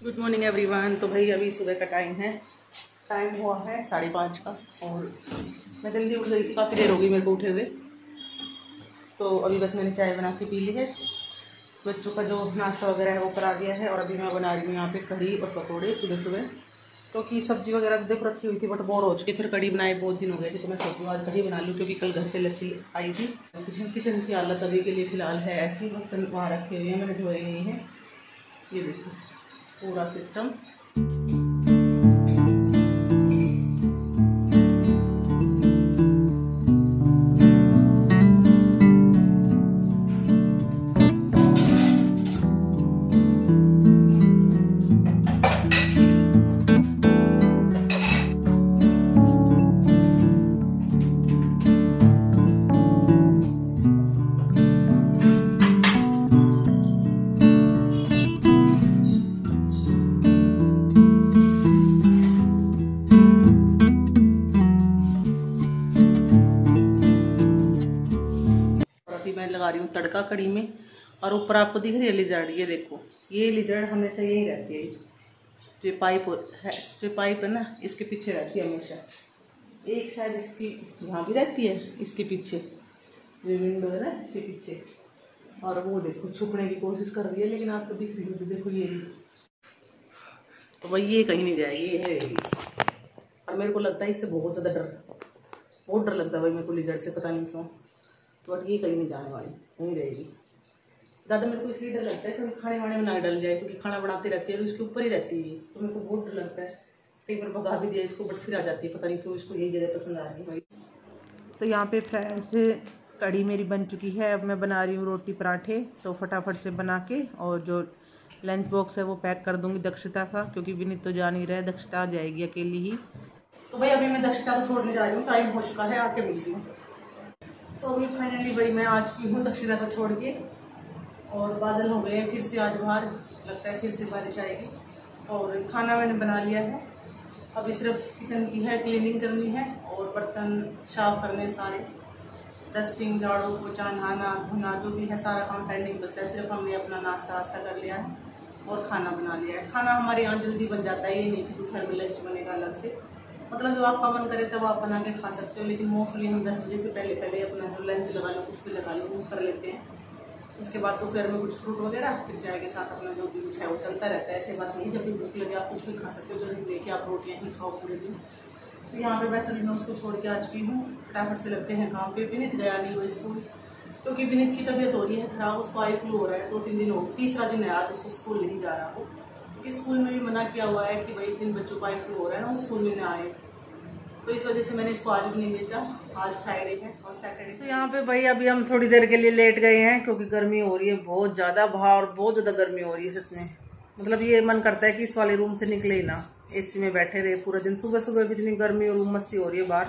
Good morning everyone. तो भाई अभी सुबह का टाइम हुआ है 5:30 का और मैं जल्दी उठ गई थी, काफ़ी देर हो गई मेरे को उठे हुए। तो अभी बस मैंने चाय बना के पी ली है, बच्चों का जो नाश्ता वगैरह है वो करा दिया है और अभी मैं बना रही हूँ यहाँ पे कढ़ी और पकौड़े सुबह सुबह। क्योंकि सब्जी वगैरह तो देखो रखी हुई थी बट बोर हो चुकी, फिर कढ़ी बनाए बहुत दिन हो गए थे तो मैं सोचूँ आज कढ़ी बना लूँ क्योंकि कल घर से लस्सी आई थी। किचन की हालत अभी के लिए फ़िलहाल है ऐसी, बर्तन वहाँ रखे हुए हैं, मैंने धोए नहीं हैं। ये देखो पूरा सिस्टम। मैं लगा रही हूँ तड़का कढ़ी में और ऊपर आपको दिख रही है लिजर्ड। ये देखो, ये लिजर्ड हमेशा यही रहती है, जो पाइप है ना इसके पीछे रहती है हमेशा। एक शायद इसकी यहाँ भी रहती है, इसके पीछे जो विंडो है ना इसके पीछे, और वो देखो छुपने की कोशिश कर रही है लेकिन आपको दिख रही है। देखो ये तो भाई ये कहीं नहीं जाएगी, ये रहेगी। और मेरे को लगता है इससे बहुत डर लगता है भाई मेरे को लिजर्ड से, पता नहीं क्यों। तो ये कहीं नहीं जाने वाली, यहीं रहेगी। ज़्यादा मेरे को इसलिए डर लगता है कि खाने वाने में ना डल जाए, क्योंकि खाना बनाती रहती है तो इसके ऊपर ही रहती है, तो मेरे को बहुत डर लगता है। कई बार भगा भी दिया इसको बट फिर आ जाती है, पता नहीं क्यों इसको यही जगह पसंद आ रही है भाई। तो यहाँ पे फ्रेंड्स कढ़ी मेरी बन चुकी है। अब मैं बना रही हूँ रोटी पराठे, तो फटाफट से बना के और जो लंच बॉक्स है वो पैक कर दूँगी दक्षिता का, क्योंकि विनीत तो जा नहीं रहा है, दक्षिता आ जाएगी अकेली ही। तो भाई अभी मैं दक्षिता को छोड़ने जा रही हूँ, टाइम हो चुका है, आके मिलती हूँ। तो अभी फाइनली भाई मैं आ चुकी हूँ दक्षिता को छोड़ के, और बादल हो गए हैं फिर से आज बाहर, लगता है फिर से बारिश आएगी। और खाना मैंने बना लिया है, अभी सिर्फ किचन की है क्लीनिंग करनी है और बर्तन साफ करने सारे, डस्टिंग, झाड़ू पोछा, नहाना धोना जो भी है सारा काम पेंडिंग बचता है। सिर्फ हमने अपना नाश्ता वास्ता कर लिया है और खाना बना लिया है। खाना हमारे यहाँ जल्दी बन जाता है, ये नहीं कि दोपहर में लंच बनेगा अलग से, मतलब जब आपका मन करे तब आप बना के खा सकते हो। लेकिन मोस्टली हम 10 बजे से पहले अपना जो लंच लगा लो, कुछ भी लगा लो, वो कर लेते हैं। उसके बाद दोपहर में कुछ फ्रूट वगैरह, फिर चाय के साथ अपना जो भी कुछ है वो चलता रहता है। ऐसे बात नहीं, जब भी भूख लगे आप कुछ भी खा सकते हो, जरूरी नहीं कि आप रोटियाँ ही खाओ पूरे दिन। तो यहाँ पे वैसे भी मैं उसको छोड़ के आ चुकी हूँ, फटाफट से लगते हैं काम पे। विनीत गया नहीं वो स्कूल, क्योंकि विनीत की तबीयत हो रही है खराब, उसको आई फ्लू हो रहा है, 2-3 दिन हो, तीसरा दिन है आज उसको स्कूल नहीं जा रहा वो, क्योंकि स्कूल में भी मना किया हुआ है कि भाई जिन बच्चों को आई फ्लू हो रहा है ना वो स्कूल में ना आए। तो इस वजह से मैंने इसको आज भी नहीं भेजा। आज फ्राइडे है और सैटरडे। तो यहाँ पे भाई अभी हम थोड़ी देर के लिए लेट गए हैं, क्योंकि गर्मी हो रही है बहुत ज़्यादा बाहर, बहुत ज़्यादा गर्मी हो रही है सच में। मतलब ये मन करता है कि इस वाले रूम से निकले ही ना, एसी में बैठे रहे पूरा दिन। सुबह सुबह भी इतनी गर्मी और उमस सी हो रही है बाहर,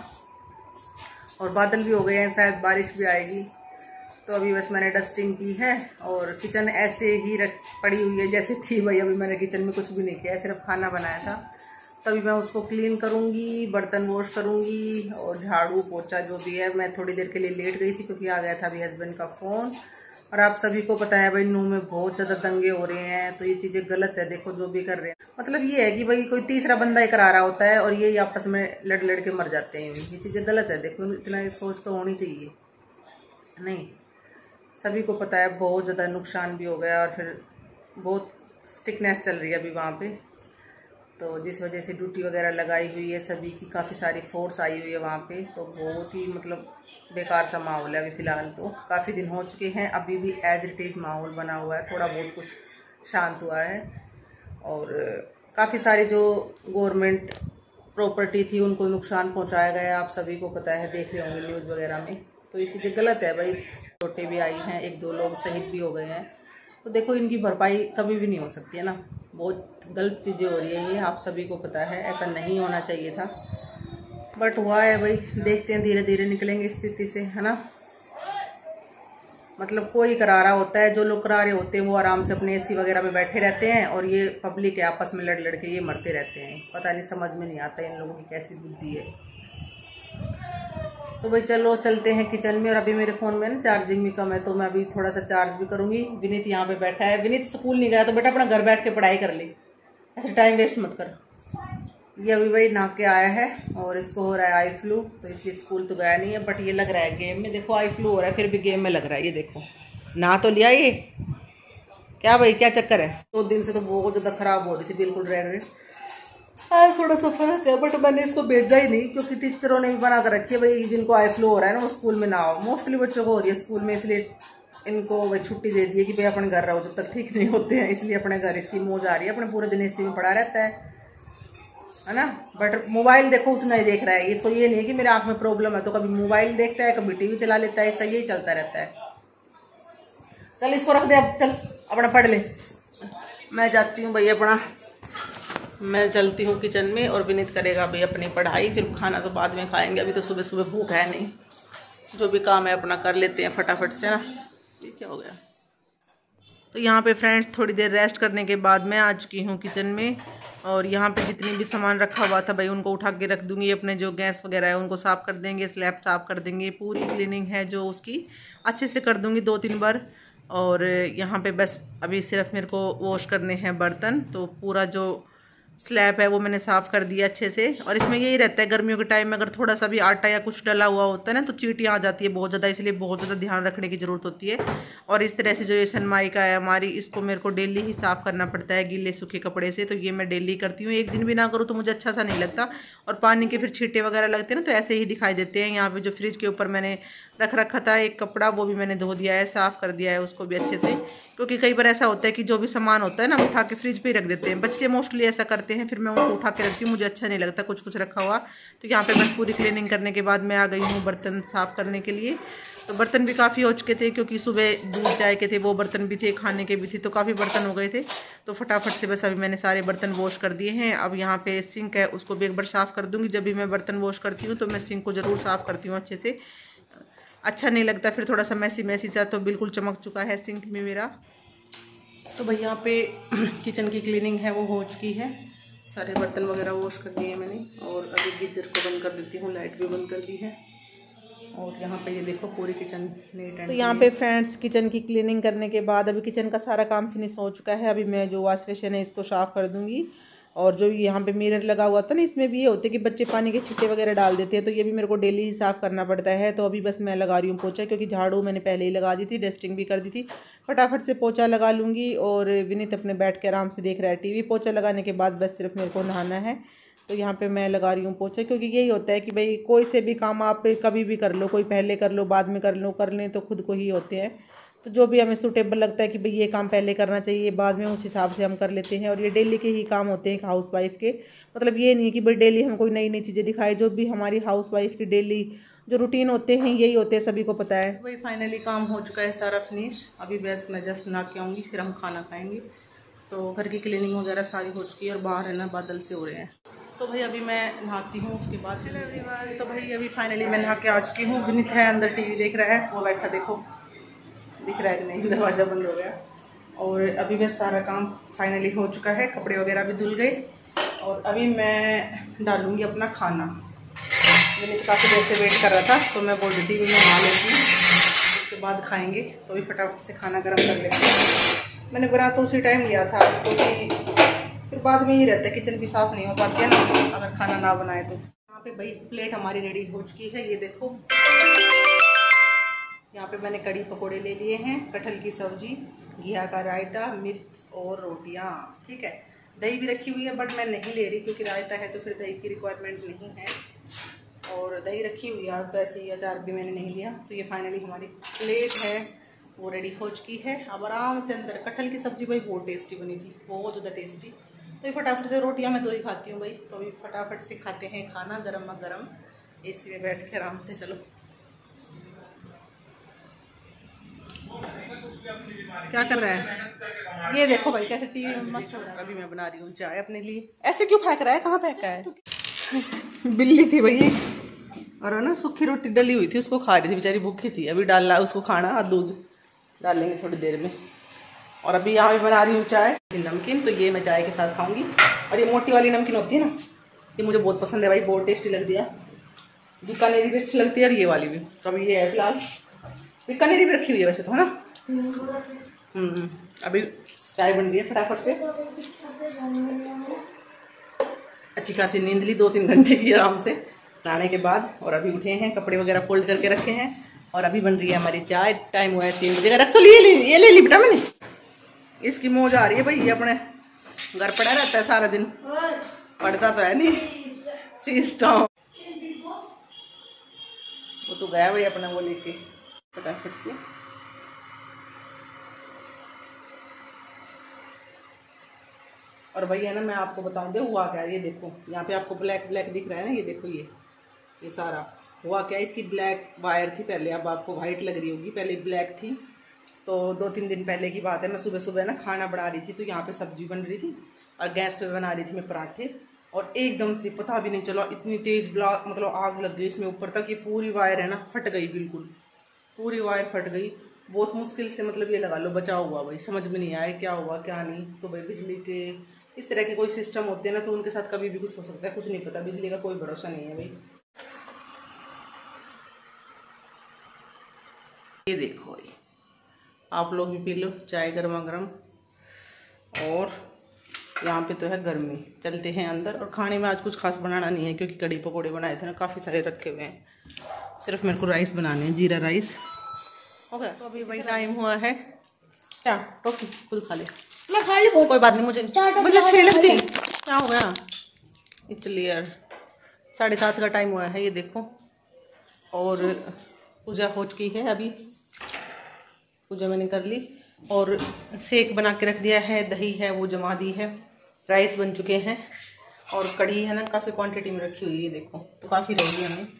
और बादल भी हो गए हैं, शायद बारिश भी आएगी। तो अभी बस मैंने डस्टिंग की है और किचन ऐसे ही पड़ी हुई है जैसे थी भाई। अभी मैंने किचन में कुछ भी नहीं किया, सिर्फ खाना बनाया था। तभी मैं उसको क्लीन करूँगी, बर्तन वॉश करूँगी और झाड़ू पोछा जो भी है। मैं थोड़ी देर के लिए लेट गई थी क्योंकि आ गया था अभी हस्बैंड का फ़ोन। और आप सभी को पता है भाई नूह में बहुत ज़्यादा दंगे हो रहे हैं, तो ये चीज़ें गलत है। देखो जो भी कर रहे हैं, मतलब ये है कि भाई कोई तीसरा बंदा ही करा रहा होता है और ये आपस में लड़ के मर जाते हैं। ये चीज़ें गलत है। देखो इतना सोच तो होनी चाहिए नहीं। सभी को पता है बहुत ज़्यादा नुकसान भी हो गया और फिर बहुत स्टिकनेस चल रही है अभी वहाँ पे। तो जिस वजह से ड्यूटी वगैरह लगाई हुई है सभी की, काफ़ी सारी फोर्स आई हुई है वहाँ पे। तो बहुत ही मतलब बेकार सा माहौल है अभी फ़िलहाल। तो काफ़ी दिन हो चुके हैं, अभी भी एज इट इज़ माहौल बना हुआ है, थोड़ा बहुत कुछ शांत हुआ है। और काफ़ी सारी जो गवर्नमेंट प्रॉपर्टी थी उनको नुकसान पहुँचाया गया, आप सभी को पता है, देख रहे होंगे न्यूज़ वगैरह में। तो ये चीज़ें गलत है भाई। छोटे भी आई हैं, 1-2 लोग शहीद भी हो गए हैं। तो देखो इनकी भरपाई कभी भी नहीं हो सकती है ना, बहुत गलत चीज़ें हो रही है ये, आप सभी को पता है। ऐसा नहीं होना चाहिए था बट हुआ है भाई। देखते हैं धीरे धीरे निकलेंगे इस स्थिति से, है ना। मतलब कोई करा रहा होता है, जो लोग करा रहे होते हैं वो आराम से अपने एसी वगैरह में बैठे रहते हैं और ये पब्लिक है आपस में लड़ के ये मरते रहते हैं। पता नहीं, समझ में नहीं आता इन लोगों की कैसी बुद्धि है। तो भाई चलो चलते हैं किचन में। और अभी मेरे फ़ोन में ना चार्जिंग भी कम है, तो मैं अभी थोड़ा सा चार्ज भी करूँगी। विनीत यहाँ पे बैठा है, विनीत स्कूल नहीं गया तो बेटा अपना घर बैठ के पढ़ाई कर ले, ऐसे टाइम वेस्ट मत कर। ये अभी भाई नहा के आया है और इसको हो रहा है आई फ्लू, तो इसलिए स्कूल तो गया नहीं है, बट ये लग रहा है गेम में। देखो आई फ्लू हो रहा है फिर भी गेम में लग रहा है। ये देखो नहा तो लिया ये। क्या भाई क्या चक्कर है? 2 दिन से तो बहुत ज़्यादा खराब हो रही थी, बिल्कुल रेड रेड। आज थोड़ा सा फर्क है, बट मैंने इसको भेजा ही नहीं क्योंकि टीचरों ने भी बना कर रखी है भाई जिनको आई फ्लू हो रहा है ना वो स्कूल में ना आओ। मोस्टली बच्चों को हो रही है स्कूल में, इसलिए इनको भाई छुट्टी दे दी है कि भाई अपने घर रहो जब तक ठीक नहीं होते हैं। इसलिए अपने घर इसकी मौज आ रही है, अपने पूरे दिन इसी में पड़ा रहता है ना। बट मोबाइल देखो उतना ही देख रहा है, इसको ये नहीं है कि मेरे आँख में प्रॉब्लम है, तो कभी मोबाइल देखता है कभी टीवी चला लेता है, ऐसा यही चलता रहता है। चल इसको रख दे अब, चल अपना पढ़ ले। मैं जाती हूँ भाई अपना, मैं चलती हूँ किचन में और विनीत करेगा भाई अपनी पढ़ाई, फिर खाना तो बाद में खाएंगे। अभी तो सुबह सुबह भूख है नहीं, जो भी काम है अपना कर लेते हैं फटाफट से ना। ये क्या हो गया? तो यहाँ पे फ्रेंड्स थोड़ी देर रेस्ट करने के बाद मैं आ चुकी हूँ किचन में, और यहाँ पे जितनी भी सामान रखा हुआ था भाई उनको उठा के रख दूँगी। अपने जो गैस वगैरह है उनको साफ़ कर देंगे, स्लैब साफ़ कर देंगे, पूरी क्लीनिंग है जो उसकी अच्छे से कर दूँगी 2-3 बार। और यहाँ पे बस अभी सिर्फ मेरे को वॉश करने हैं बर्तन, तो पूरा जो स्लैब है वो मैंने साफ़ कर दिया अच्छे से। और इसमें यही रहता है गर्मियों के टाइम में अगर थोड़ा सा भी आटा या कुछ डला हुआ होता है ना तो चींटियाँ आ जाती है बहुत ज़्यादा, इसलिए बहुत ज़्यादा ध्यान रखने की ज़रूरत होती है। और इस तरह से जो ये सनमाइका है हमारी, इसको मेरे को डेली ही साफ़ करना पड़ता है गीले सूखे कपड़े से, तो ये मैं डेली करती हूँ। एक दिन भी ना करूँ तो मुझे अच्छा सा नहीं लगता, और पानी के फिर छींटे वगैरह लगते हैं ना तो ऐसे ही दिखाई देते हैं। यहाँ पर जो फ्रिज के ऊपर मैंने रख रखा था एक कपड़ा, वो भी मैंने धो दिया है, साफ़ कर दिया है उसको भी अच्छे से, क्योंकि कई बार ऐसा होता है कि जो भी सामान होता है ना उठा के फ्रिज पे ही रख देते हैं। बच्चे मोस्टली ऐसा करते हैं, फिर मैं उनको उठा के रखती हूँ, मुझे अच्छा नहीं लगता कुछ कुछ रखा हुआ। तो यहाँ पे बस पूरी क्लीनिंग करने के बाद मैं आ गई हूँ बर्तन साफ़ करने के लिए। तो बर्तन भी काफ़ी हो चुके थे क्योंकि सुबह दूध चाय के थे, वो बर्तन भी थे, खाने के भी थे, तो काफ़ी बर्तन हो गए थे। तो फटाफट से बस अभी मैंने सारे बर्तन वॉश कर दिए हैं। अब यहाँ पे सिंक है उसको भी एक बार साफ़ कर दूँगी। जब भी मैं बर्तन वॉश करती हूँ तो मैं सिंक को ज़रूर साफ़ करती हूँ अच्छे से, अच्छा नहीं लगता फिर थोड़ा सा मैसी मैसी सा। तो बिल्कुल चमक चुका है सिंक में मेरा। तो भाई यहाँ पे किचन की क्लीनिंग है वो हो चुकी है, सारे बर्तन वगैरह वॉश कर दिए मैंने। और अभी गीजर को बंद कर देती हूँ, लाइट भी बंद कर दी है। और यहाँ पे ये देखो पूरी किचन नीट एंड। तो यहाँ पे फ्रेंड्स किचन की क्लीनिंग करने के बाद अभी किचन का सारा काम फिनिश हो चुका है। अभी मैं जो वॉश बेसिन है इसको साफ़ कर दूँगी। और जो यहाँ पे मिरर लगा हुआ था ना, इसमें भी ये होते हैं कि बच्चे पानी के छींटे वगैरह डाल देते हैं, तो ये भी मेरे को डेली ही साफ़ करना पड़ता है। तो अभी बस मैं लगा रही हूँ पोछा, क्योंकि झाड़ू मैंने पहले ही लगा दी थी, डस्टिंग भी कर दी थी। फटाफट से पोछा लगा लूँगी। और विनीत अपने बैठ के आराम से देख रहा है टीवी। पोछा लगाने के बाद बस सिर्फ मेरे को नहाना है, तो यहाँ पे मैं लगा रही हूँ पोछा। क्योंकि यही होता है कि भाई कोई से भी काम आप कभी भी कर लो, कोई पहले कर लो बाद में कर लो, कर लें तो खुद को ही होते हैं। तो जो भी हमें सूटेबल लगता है कि भाई ये काम पहले करना चाहिए बाद में, उस हिसाब से हम कर लेते हैं। और ये डेली के ही काम होते हैं हाउस वाइफ के, मतलब ये नहीं कि भाई डेली हम कोई नई नई चीज़ें दिखाए। जो भी हमारी हाउस वाइफ की डेली जो रूटीन होते हैं यही होते हैं, सभी को पता है। भाई फाइनली काम हो चुका है सारा फिनिश। अभी बस मैं जस्ट नहा के आऊँगी, फिर हम खाना खाएँगे। तो घर की क्लीनिंग वगैरह सारी हो चुकी है, और बाहर है ना बादल से हो रहे हैं। तो भाई अभी मैं नहाती हूँ उसके बाद। तो भाई अभी फाइनली मैं नहा के आ चुकी हूँ। विनीत है अंदर टीवी देख रहा है, वो बैठा देखो दिख रहा है कि नहीं, दरवाज़ा बंद हो गया। और अभी बस सारा काम फाइनली हो चुका है, कपड़े वगैरह भी धुल गए। और अभी मैं डालूँगी अपना खाना। मैंने तो काफ़ी देर से वेट कर रहा था, तो मैं बोल रही थी कि मैं नहा लेती हूँ उसके बाद खाएँगे। तो अभी फटाफट से खाना गर्म कर लेते हैं। मैंने बना तो उसी टाइम लिया था, क्योंकि फिर बाद में ही रहता है किचन भी साफ़ नहीं हो पाती है ना अगर खाना ना बनाए तो। यहाँ पे भाई प्लेट हमारी रेडी हो चुकी है, ये देखो। यहाँ पे मैंने कड़ी पकोड़े ले लिए हैं, कटहल की सब्जी, घिया का रायता, मिर्च और रोटियाँ, ठीक है। दही भी रखी हुई है, बट मैं नहीं ले रही क्योंकि रायता है तो फिर दही की रिक्वायरमेंट नहीं है। और दही रखी हुई है आज तो, ऐसे ही अचार भी मैंने नहीं लिया। तो ये फाइनली हमारी प्लेट है वो रेडी हो चुकी है। अब आराम से अंदर कटहल की सब्जी भाई बहुत टेस्टी बनी थी, बहुत ज़्यादा टेस्टी। तो ये फटाफट से रोटियाँ मैं तो ही खाती हूँ भाई। तो अभी फटाफट से खाते हैं खाना गर्मा गर्म, एसी में बैठ के आराम से। चलो क्या कर रहा है ये देखो भाई, कैसे टीवी में मस्त हो रहा है। अभी मैं बना रही हूँ चाय अपने लिए। ऐसे क्यों फेंक रहा है, कहाँ फेंका है? बिल्ली थी भाई, और ना सूखी रोटी डली हुई थी उसको खा रही थी, बेचारी भूखी थी। अभी डाल रहा उसको खाना, दूध डालेंगे थोड़ी देर में। और अभी यहाँ भी बना रही हूँ चाय नमकीन, तो ये मैं चाय के साथ खाऊंगी। और ये मोटी वाली नमकीन होती है ना, ये मुझे बहुत पसंद है भाई, बहुत टेस्टी लगती है। बीकानेरी भी अच्छी लगती है और ये वाली भी। तो अभी ये है फिलहाल, बीकानेरी भी रखी हुई है वैसे तो, है ना। अभी चाय बन रही है फटाफट से। अच्छी खासी नींद ली 2-3 घंटे की आराम से नहाने के बाद। और अभी उठे हैं, कपड़े वगैरह फोल्ड करके रखे हैं और अभी बन रही है हमारी चाय। टाइम हुआ है 3 बजे का। रख तो ये ले ली बेटा मैंने। इसकी मौज आ रही है भाई, ये अपने घर पड़ा रहता है सारा दिन, पढ़ता तो है नहीं सिस्टम। वो तो गया भाई अपना वो लेके फटाफट से। और भाई है ना, मैं आपको बताऊं दे हुआ क्या, ये देखो यहाँ पे आपको ब्लैक ब्लैक दिख रहा है ना, ये देखो ये सारा हुआ क्या, इसकी ब्लैक वायर थी पहले, अब आपको वाइट लग रही होगी, पहले ब्लैक थी। तो 2-3 दिन पहले की बात है, मैं सुबह सुबह ना खाना बना रही थी, तो यहाँ पे सब्जी बन रही थी और गैस पे बना रही थी मैं पराठे, और एकदम से पता भी नहीं चला इतनी तेज़ ब्लैक मतलब आग लग गई इसमें ऊपर तक। ये पूरी वायर है ना फट गई, बिल्कुल पूरी वायर फट गई। बहुत मुश्किल से मतलब ये लगा लो बचाव हुआ भाई, समझ में नहीं आया क्या हुआ क्या नहीं। तो भाई बिजली के इस तरह के कोई सिस्टम होते हैं ना, तो उनके साथ कभी भी कुछ हो सकता है, कुछ नहीं पता, बिजली का कोई भरोसा नहीं है भाई। ये देखो भाई, आप लोग भी पी लो चाय गर्मा गर्म। और यहाँ पे तो है गर्मी, चलते हैं अंदर। और खाने में आज कुछ खास बनाना नहीं है, क्योंकि कड़ी पकोड़े बनाए थे ना, काफ़ी सारे रखे हुए हैं, सिर्फ मेरे को राइस बनाने हैं, जीरा राइस हो गया। तो अभी भाई टाइम हुआ है क्या, टॉफी खुद खा ले, मैं खा ली, कोई बात नहीं, मुझे अच्छी लगती है। क्या हो गया, चलिए यार 7:30 का टाइम हुआ है, ये देखो। और पूजा हो चुकी है, अभी पूजा मैंने कर ली और सेक बना के रख दिया है, दही है वो जमा दी है, राइस बन चुके हैं और कढ़ी है ना काफ़ी क्वांटिटी में रखी हुई है, देखो तो काफ़ी रही है, हमें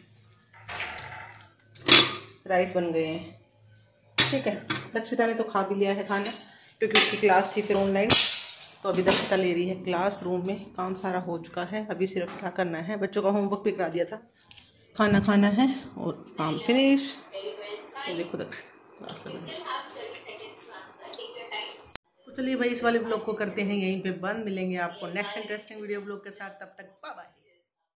राइस बन गए हैं। ठीक है, दक्षिता ने तो खा भी लिया है खाना, क्योंकि उसकी क्लास थी फिर ऑनलाइन, तो अभी दक्षिता ले रही है क्लास। रूम में काम सारा हो चुका है, अभी सिर्फ क्या करना है, बच्चों का होमवर्क भी करा दिया था, खाना खाना है और काम फिनिश। तो देखो तो चलिए भाई, इस वाले ब्लॉग को करते हैं यहीं पे बंद। मिलेंगे आपको नेक्स्ट इंटरेस्टिंग वीडियो ब्लॉग के साथ, तब तक बाय बाय।